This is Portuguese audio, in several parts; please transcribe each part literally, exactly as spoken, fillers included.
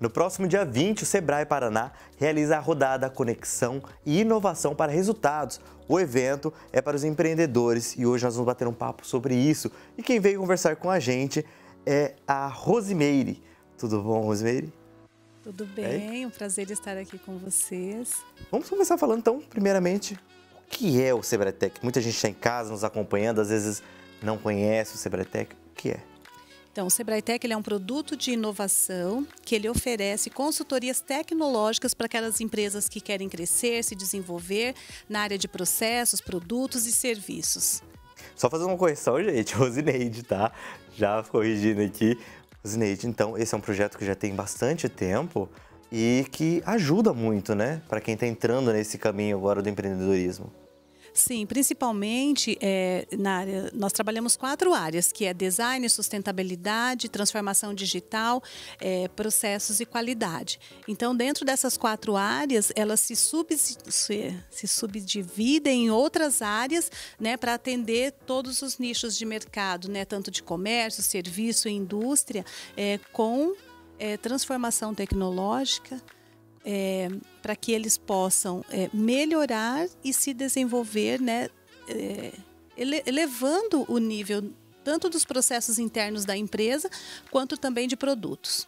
No próximo dia vinte, o Sebrae Paraná realiza a rodada Conexão e Inovação para Resultados. O evento é para os empreendedores e hoje nós vamos bater um papo sobre isso. E quem veio conversar com a gente é a Rosimeire. Tudo bom, Rosimeire? Tudo bem, é um prazer estar aqui com vocês. Vamos começar falando então, primeiramente, o que é o SebraeTech? Muita gente está em casa nos acompanhando, às vezes não conhece o SebraeTech. O que é? Então, o SebraeTech ele é um produto de inovação que ele oferece consultorias tecnológicas para aquelas empresas que querem crescer, se desenvolver na área de processos, produtos e serviços. Só fazer uma correção, gente, Rosineide, tá? Já corrigindo aqui. Rosineide, então, esse é um projeto que já tem bastante tempo e que ajuda muito, né? Para quem está entrando nesse caminho agora do empreendedorismo. Sim, principalmente é, na área, nós trabalhamos quatro áreas, que é design, sustentabilidade, transformação digital, é, processos e qualidade. Então, dentro dessas quatro áreas, elas se, sub, se, se subdividem em outras áreas, né, para atender todos os nichos de mercado, né, tanto de comércio, serviço e indústria, é, com é, transformação tecnológica, É, para que eles possam é, melhorar e se desenvolver, né, é, ele, elevando o nível tanto dos processos internos da empresa, quanto também de produtos.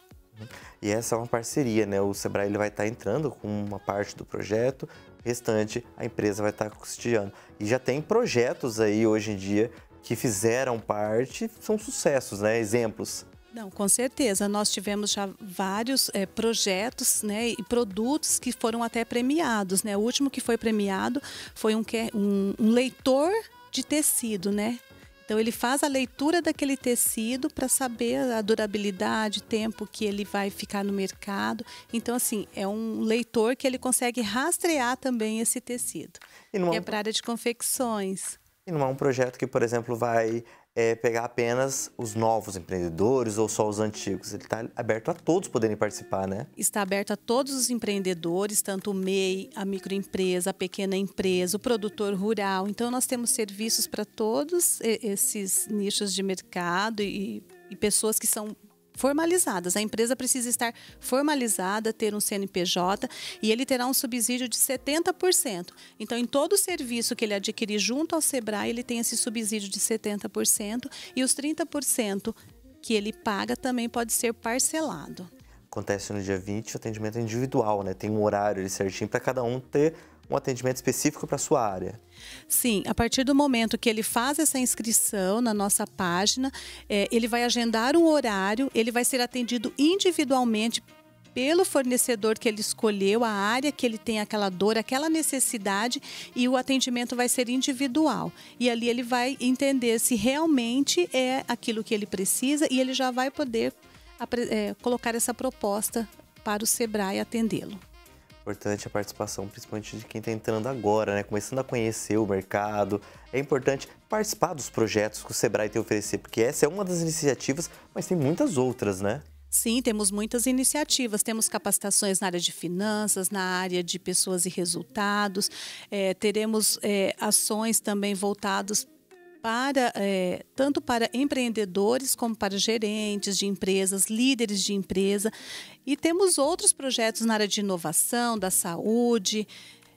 E essa é uma parceria, né? O Sebrae ele vai estar entrando com uma parte do projeto, o restante a empresa vai estar custeando. E já tem projetos aí hoje em dia que fizeram parte, são sucessos, né? Exemplos. Não, com certeza. Nós tivemos já vários é, projetos, né, e produtos que foram até premiados, né? O último que foi premiado foi um, um, um leitor de tecido, né? Então, ele faz a leitura daquele tecido para saber a durabilidade, o tempo que ele vai ficar no mercado. Então, assim, é um leitor que ele consegue rastrear também esse tecido, que é para a área de confecções. E não é um projeto que, por exemplo, vai é, pegar apenas os novos empreendedores ou só os antigos. Ele está aberto a todos poderem participar, né? Está aberto a todos os empreendedores, tanto o M E I, a microempresa, a pequena empresa, o produtor rural. Então, nós temos serviços para todos esses nichos de mercado e, e pessoas que são formalizadas. A empresa precisa estar formalizada, ter um C N P J e ele terá um subsídio de setenta por cento. Então, em todo o serviço que ele adquirir junto ao Sebrae, ele tem esse subsídio de setenta por cento e os trinta por cento que ele paga também pode ser parcelado. Acontece no dia vinte, o atendimento é individual, né? Tem um horário ali certinho para cada um ter um atendimento específico para a sua área. Sim, a partir do momento que ele faz essa inscrição na nossa página, é, ele vai agendar um horário, ele vai ser atendido individualmente pelo fornecedor que ele escolheu, a área que ele tem aquela dor, aquela necessidade, e o atendimento vai ser individual. E ali ele vai entender se realmente é aquilo que ele precisa e ele já vai poder é, colocar essa proposta para o Sebrae atendê-lo. Importante a participação, principalmente de quem está entrando agora, né? Começando a conhecer o mercado. É importante participar dos projetos que o Sebrae tem a oferecer, porque essa é uma das iniciativas, mas tem muitas outras, né? Sim, temos muitas iniciativas. Temos capacitações na área de finanças, na área de pessoas e resultados. É, teremos é, ações também voltadas para, é, tanto para empreendedores como para gerentes de empresas, líderes de empresa. E temos outros projetos na área de inovação, da saúde.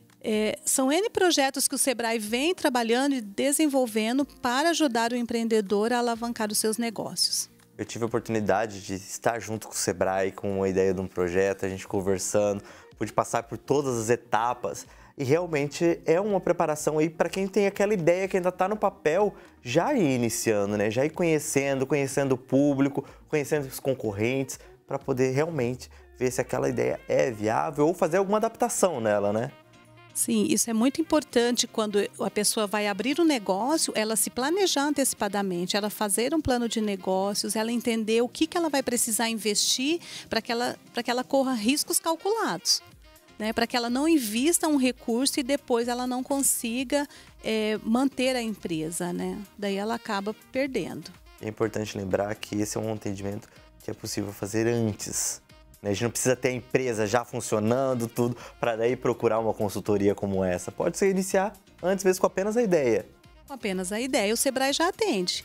É, são N projetos que o Sebrae vem trabalhando e desenvolvendo para ajudar o empreendedor a alavancar os seus negócios. Eu tive a oportunidade de estar junto com o Sebrae, com a ideia de um projeto, a gente conversando, pude passar por todas as etapas. E realmente é uma preparação aí para quem tem aquela ideia que ainda está no papel, já ir iniciando, né? Já ir conhecendo, conhecendo o público, conhecendo os concorrentes, para poder realmente ver se aquela ideia é viável ou fazer alguma adaptação nela, né? Sim, isso é muito importante quando a pessoa vai abrir um negócio, ela se planejar antecipadamente, ela fazer um plano de negócios, ela entender o que, que ela vai precisar investir para que ela, para que ela corra riscos calculados. Né, para que ela não invista um recurso e depois ela não consiga é, manter a empresa, né? Daí ela acaba perdendo. É importante lembrar que esse é um atendimento que é possível fazer antes. Né? A gente não precisa ter a empresa já funcionando, tudo, para daí procurar uma consultoria como essa. Pode ser iniciar antes mesmo com apenas a ideia. Com apenas a ideia. O Sebrae já atende.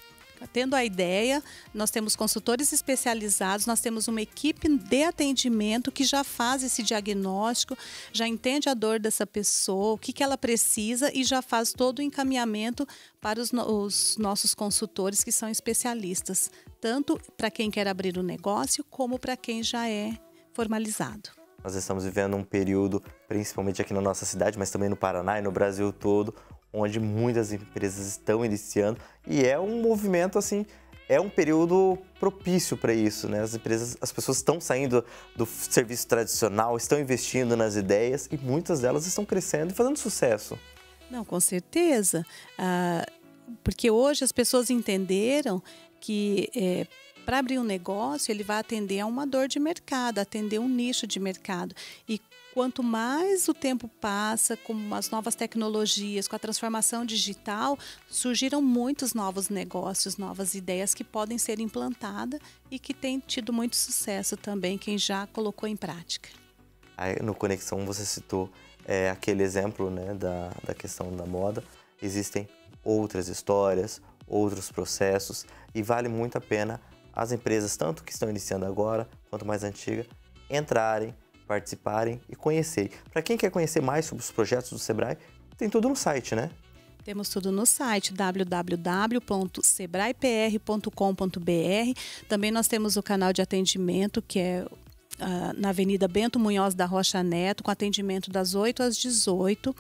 Tendo a ideia, nós temos consultores especializados, nós temos uma equipe de atendimento que já faz esse diagnóstico, já entende a dor dessa pessoa, o que, que ela precisa e já faz todo o encaminhamento para os, no- os nossos consultores que são especialistas, tanto para quem quer abrir o negócio como para quem já é formalizado. Nós estamos vivendo um período, principalmente aqui na nossa cidade, mas também no Paraná e no Brasil todo, onde muitas empresas estão iniciando e é um movimento assim, é um período propício para isso, né? As empresas, as pessoas estão saindo do serviço tradicional, estão investindo nas ideias e muitas delas estão crescendo e fazendo sucesso. Não, com certeza. Ah, porque hoje as pessoas entenderam que é, para abrir um negócio ele vai atender a uma dor de mercado, atender um nicho de mercado. E quanto mais o tempo passa, com as novas tecnologias, com a transformação digital, surgiram muitos novos negócios, novas ideias que podem ser implantadas e que têm tido muito sucesso também, quem já colocou em prática. Aí, no Conexão você citou é, aquele exemplo, né, da, da questão da moda. Existem outras histórias, outros processos e vale muito a pena as empresas, tanto que estão iniciando agora quanto mais antigas, entrarem, participarem e conhecerem. Para quem quer conhecer mais sobre os projetos do Sebrae, tem tudo no site, né? Temos tudo no site w w w ponto sebrae p r ponto com ponto b r. Também nós temos o canal de atendimento, que é uh, na Avenida Bento Munhoz da Rocha Neto, com atendimento das oito às dezoito.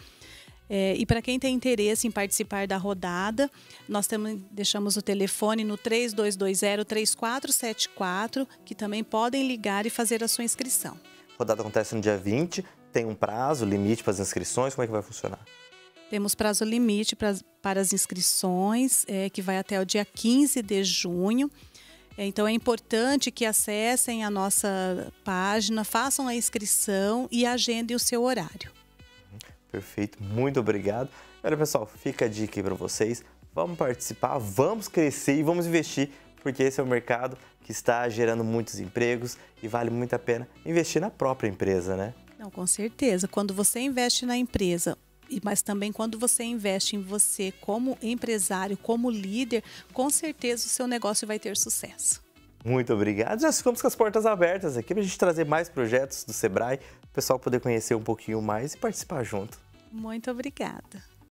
É, e para quem tem interesse em participar da rodada, nós temos, deixamos o telefone no três dois dois zero, três quatro sete quatro, que também podem ligar e fazer a sua inscrição. A rodada acontece no dia vinte, tem um prazo, limite para as inscrições, como é que vai funcionar? Temos prazo limite pra, para as inscrições, é, que vai até o dia quinze de junho. É, então é importante que acessem a nossa página, façam a inscrição e agendem o seu horário. Perfeito, muito obrigado. Olha, pessoal, fica a dica aí para vocês. Vamos participar, vamos crescer e vamos investir, porque esse é um mercado que está gerando muitos empregos e vale muito a pena investir na própria empresa, né? Não, com certeza. Quando você investe na empresa, mas também quando você investe em você como empresário, como líder, com certeza o seu negócio vai ter sucesso. Muito obrigado. Já ficamos com as portas abertas aqui para a gente trazer mais projetos do Sebrae, o pessoal poder conhecer um pouquinho mais e participar junto. Muito obrigada.